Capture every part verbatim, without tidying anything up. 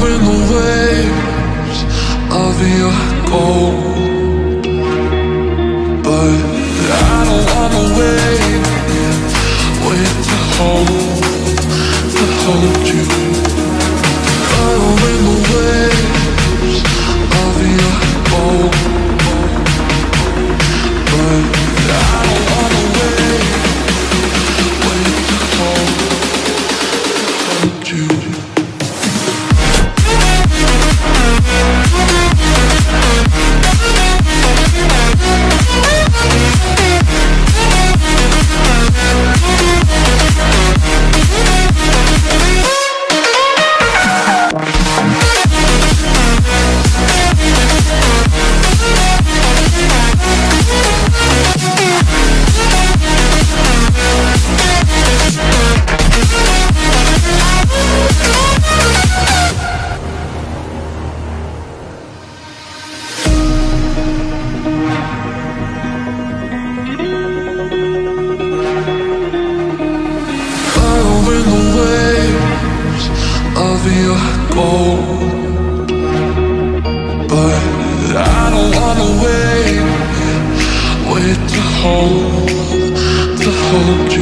in the waves of your gold, but I don't wanna wait, wait to hold, to hold you. I'm in the waves of your gold, but I don't wanna wait, wait to hold, to hold you.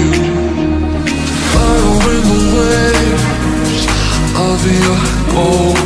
Oh